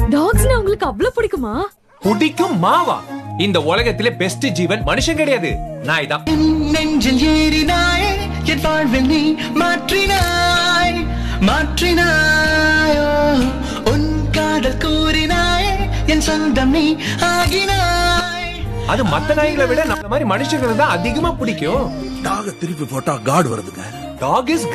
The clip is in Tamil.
டாக்ஸ்னா உங்களுக்கு அவ்வளவு பிடிக்குமா? பிடிக்கும் மாவா? இந்த உலகத்திலே பெஸ்ட் ஜீவன் மனுஷன் கிடையாது, நாய் தான். நெஞ்சில் ஏறினாய் என் வாழ்வில் நீ மாற்றினாய் மாற்றினாயோ உன் காதல் கூறினாய் என் சொந்தம் நீ ஆகினாய். அது மத்த நாய்களை விட நம்ம மாதிரி மனுஷங்களை தான் அதிகமா பிடிக்கும். டாக திருப்பி போட்டா காடு வருதுங்க. Talk is